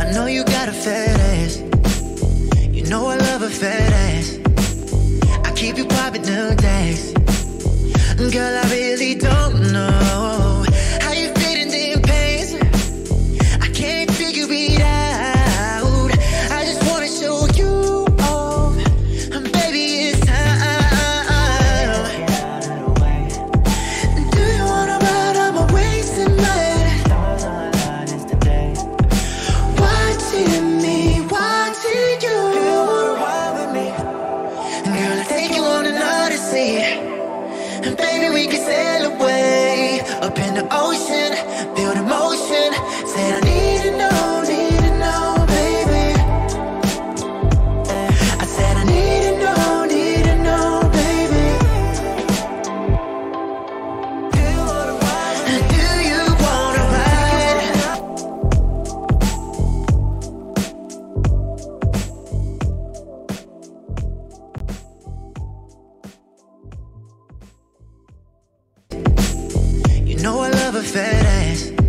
I know you got a fat ass. You know I love a fat ass. I keep you popping new days. Girl, I really don't know how you fit in them pants. I can't figure it out. I just wanna show you off. Baby, it's time. Do you wanna ride on my waist tonight? Watching me, watching you. Do you wanna ride with me? Girl, I take you on an odyssey. And baby, we can sail away up in the ocean, feel the motion. Said I need to know, baby. I said I need to know, baby. Do you wanna ride? Do you wanna ride? You know I love a fat ass.